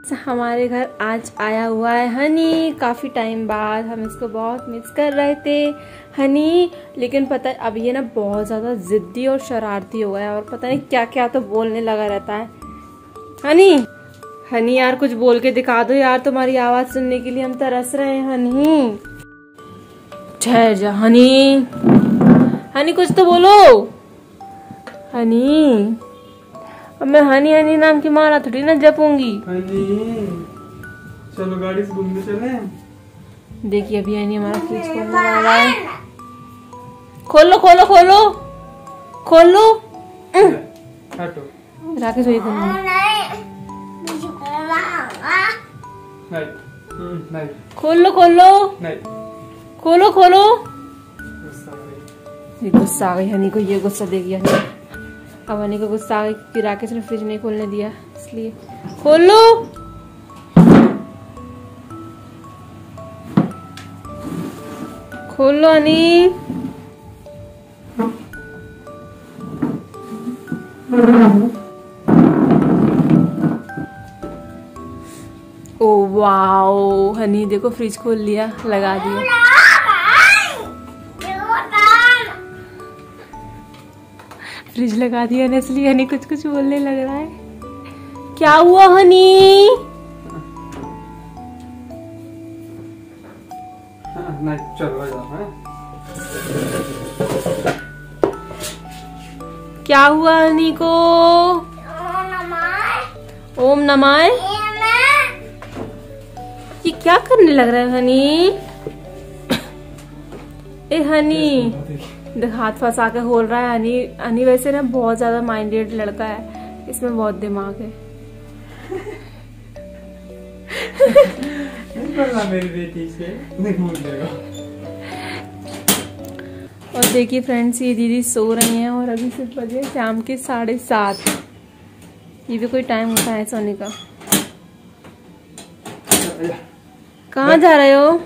हमारे घर आज आया हुआ है हनी। काफ़ी टाइम बाद हम इसको बहुत मिस कर रहे थे हनी। लेकिन पता है अब ये ना बहुत ज़्यादा ज़िद्दी और शरारती हो गया है और पता नहीं क्या क्या तो बोलने लगा रहता है। हनी हनी यार कुछ बोल के दिखा दो यार, तुम्हारी आवाज़ सुनने के लिए हम तरस रहे हैं हनी। ठहर जा हनी, हनी कुछ तो बोलो हनी। अब मैं हनी हनी नाम की माला थोड़ी ना जपूंगी। हनी चलो गाड़ी से घूमने चले। देखिए अभी हनी हमारा फ्रिज खोलने वाला है। खोलो खोलो खोलो खोलो। हटो राकेश वही खोलो। नहीं खोलो खोलो नहीं खोलो खोलो। ये गुस्सा आ गई हनी को, ये गुस्सा देगी हनी। अब हनी को गुस्सा आ गई कि राकेश ने फ्रिज नहीं खोलने दिया, इसलिए खोलो। खोलो हनी। ओ वाओ हनी देखो फ्रिज खोल लिया, लगा दिया। फ्रिज लगा दिया ना, इसलिए हनी कुछ कुछ बोलने लग रहा है। क्या हुआ हनी? नहीं चलो जाओ। क्या हुआ हनी को? ओम नमः। ये क्या करने लग रहा है हनी? ए हनी हाथ फंसा के खोल रहा है हनी। हनी वैसे ना बहुत ज्यादा माइंडेड लड़का है, इसमें बहुत दिमाग है। मेरी बेटी से नहीं भूल जाएगा। और देखिए फ्रेंड्स ये दीदी सो रही हैं और अभी सिर्फ बजे शाम के 7:30। ये भी कोई टाइम होता है सोने का। कहाँ जा रहे हो?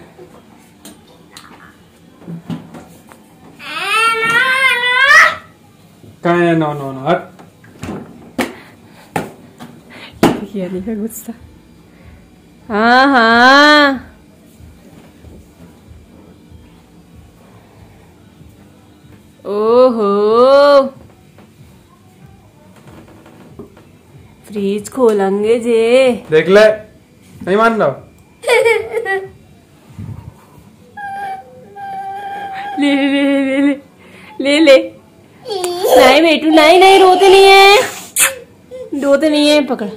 कहाँ है? नो नो नो हट। हनी का गुस्सा। हाँ हाँ ओहो फ्रिज खोलेंगे जे। देख ले, नहीं मान रहा। ले ले ले ले ले ले। नहीं बेटू नहीं नहीं, रोते नहीं है, रोते नहीं है। पकड़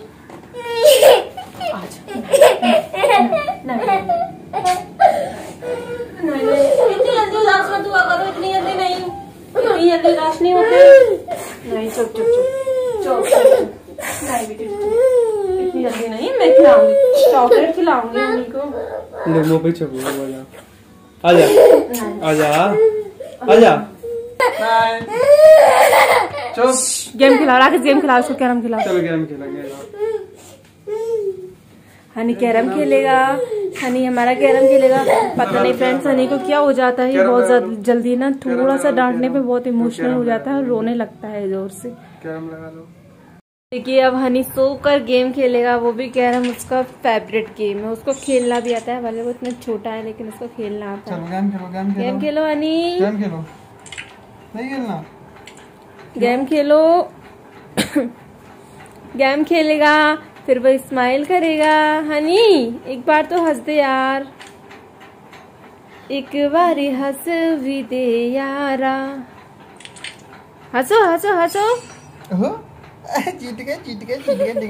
इतनी जल्दी उदास मत हुआ करो, इतनी जल्दी नहीं, इतनी जल्दी उदास नहीं होते। नहीं चुप चुप चुप चुप। नहीं बेटी इतनी जल्दी नहीं, मैं खिलाऊंगी, चॉकलेट खिलाऊंगी मम्मी को। लोगों पे चुप हो जा। आजा आजा आजा। चुप। गेम खिलाओ राकेश, गेम खिलाओ उसको, कैरम खिलाओ। चलो गेम खेलेंगे। हनी कैरम खेलेगा, हनी हमारा कैरम खेलेगा। पता नहीं फ्रेंड्स हनी को क्या हो जाता है, बहुत जल्दी ना थोड़ा सा डांटने पे बहुत इमोशनल हो जाता है और रोने लगता है जोर से। कैरम लगा लो। देखिए अब हनी सोकर गेम खेलेगा, वो भी कैरम उसका फेवरेट गेम है, उसको खेलना भी आता है। भले वो इतना छोटा है लेकिन उसको खेलना आता है। गेम खेलो हनी, गेम खेलो। नहीं खेलना, गेम खेलो। गेम खेलेगा फिर वो स्माइल करेगा। हनी एक बार तो हंस दे यार, एक बार हंस भी दे यारा। हंसो हंसो हंसो। जीत गए जीत गए जीत गए।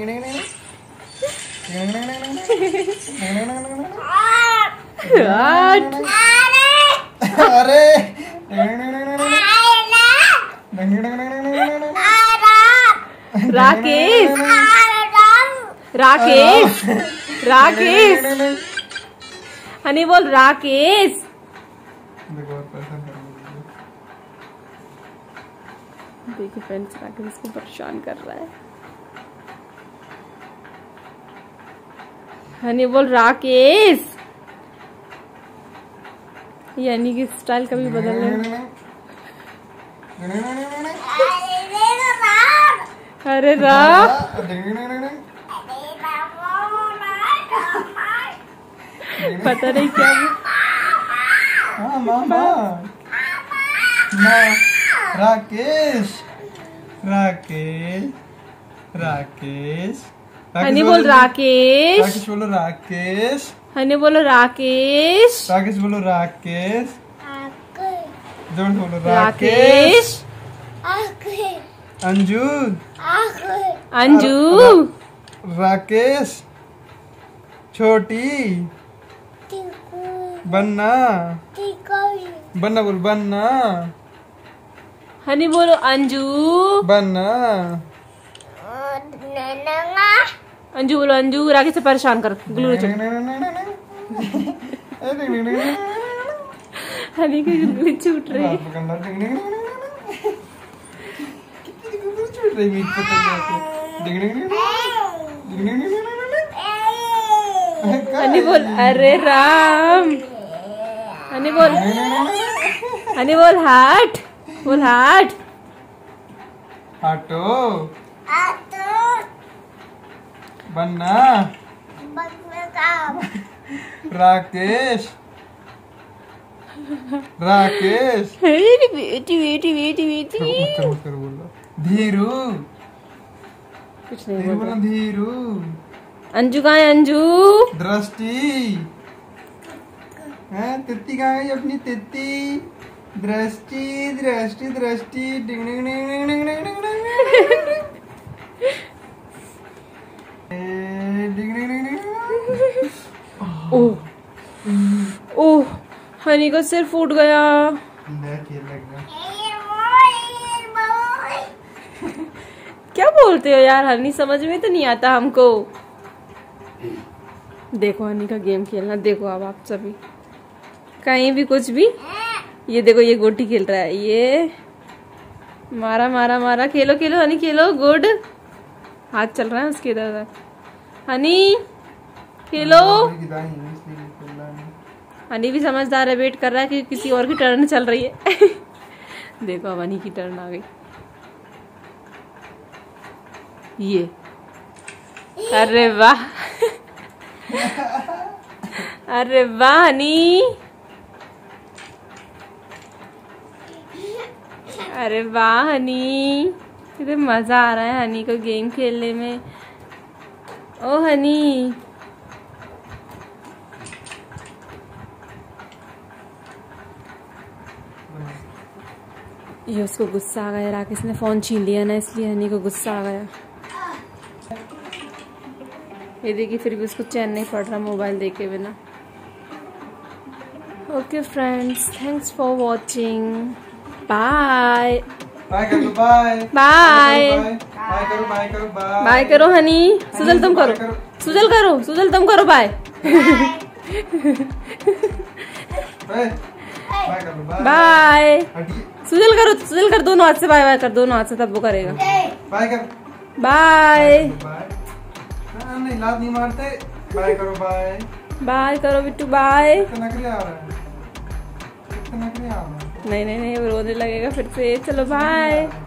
अरे राकेश राकेश राकेश हनी बोल राकेश। देखिए फ्रेंड्स राकेश इसको परेशान कर रहा है। हनी बोल राकेश। यानी कि स्टाइल कभी बदलने। अरे रा पता नहीं क्या मामा राकेश राकेश राकेश हनी बोल राकेश। राकेश बोलो राकेश। हनी बोलो राकेश। राकेश बोलो राकेश। जोन बोलो राकेश। अंजू अंजू। राकेश। छोटी बन्ना बन्ना बोल बन्ना। हनी बोलो अंजू। बन्ना अंजू बोलो अंजू। राकेश से परेशान कर ग्लू हनी की गुलगुली छूट रही है। हनी बोल अरे राम। हनी बोल हाट बोल हाट। ऑटो बन्ना राकेश राकेश। बेटी बेटी बेटी बेटी मत बोलो। धीरू कुछ नहीं धीरू बोलो धीरू। अंजू कहाँ है अंजू? दृष्टि है तित्ती कहाँ गई अपनी तित्ती? दृष्टि दृष्टि दृष्टि डिंग डिंग डिंग डिंग डिंग डिंग डिंग ओह ओह हनी का सिर फूट गया। क्या बोलते हो यार? हनी समझ में तो नहीं आता हमको। देखो हनी का गेम खेलना देखो अब आप सभी कहीं भी कुछ भी। ये देखो ये गोटी खेल रहा है। ये मारा मारा मारा। खेलो खेलो हनी खेलो। गुड हाथ चल रहा है उसके इधर। हनी खेलो। हनी भी समझदार है। वेट कर रहा है कि किसी और की टर्न चल रही है। देखो अब हनी की टर्न आ गई। ये अरे वाह अरे वाह हनी। अरे वाह हनी। कितने मजा आ रहा है हनी को गेम खेलने में। ओ हनी ये उसको गुस्सा आ गया। राकेश ने फोन छीन लिया ना इसलिए हनी को गुस्सा आ गया। ये देखिए फिर भी उसको चैन नहीं पड़ रहा मोबाइल देखे बिना। Okay friends thanks for watching. Bye bye करो बाय बाय बाय करो बाय करो बाय बाय करो हनी। सुजल तुम करो। सुजल करो। सुजल तुम करो बाय बाय। सुजल करो। सुजल कर दोनों हाथ से बाय बाय कर। दोनों हाथ से तब वो करेगा। बाय कर बाय। नहीं लात नहीं मारते। बाय करो बाय बाय करो बिट्टू बाय। कितना नखरे आ रहा है। कितना नखरे आ रहा है। नहीं नहीं नहीं रोने लगेगा फिर से। चलो बाय।